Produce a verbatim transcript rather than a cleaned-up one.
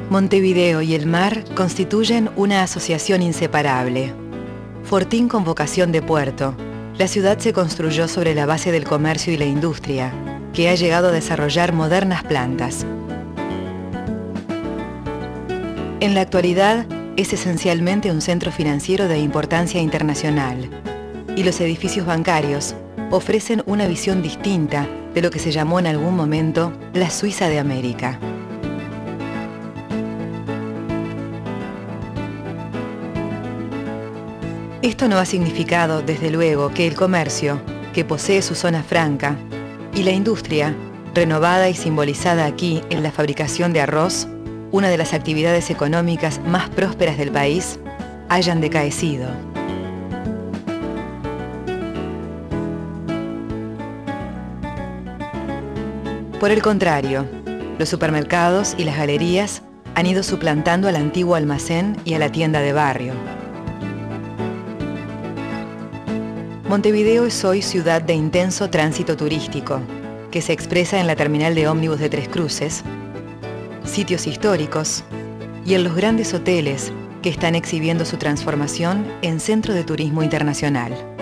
Montevideo y el mar constituyen una asociación inseparable. Fortín con vocación de puerto, la ciudad se construyó sobre la base del comercio y la industria, que ha llegado a desarrollar modernas plantas. En la actualidad, es esencialmente un centro financiero de importancia internacional, y los edificios bancarios ofrecen una visión distinta de lo que se llamó en algún momento la Suiza de América. Esto no ha significado, desde luego, que el comercio, que posee su zona franca, y la industria, renovada y simbolizada aquí en la fabricación de arroz, una de las actividades económicas más prósperas del país, hayan decaecido. Por el contrario, los supermercados y las galerías han ido suplantando al antiguo almacén y a la tienda de barrio. Montevideo es hoy ciudad de intenso tránsito turístico, que se expresa en la terminal de ómnibus de Tres Cruces, sitios históricos y en los grandes hoteles que están exhibiendo su transformación en centro de turismo internacional.